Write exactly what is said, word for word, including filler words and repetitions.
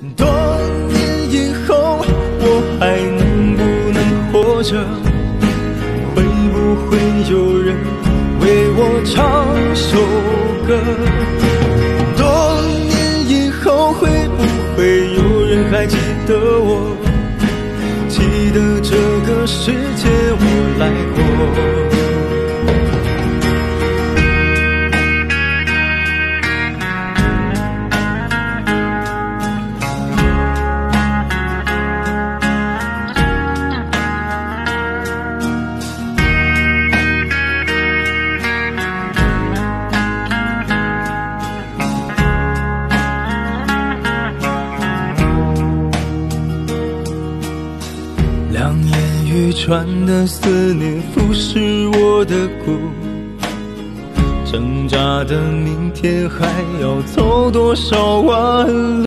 多年以后，我还能不能活着？会不会有人为我唱首歌？多年以后，会不会有人还记得我？记得这个世界我来过。两眼欲穿的思念腐蚀我的骨，挣扎的明天还要走多少弯路？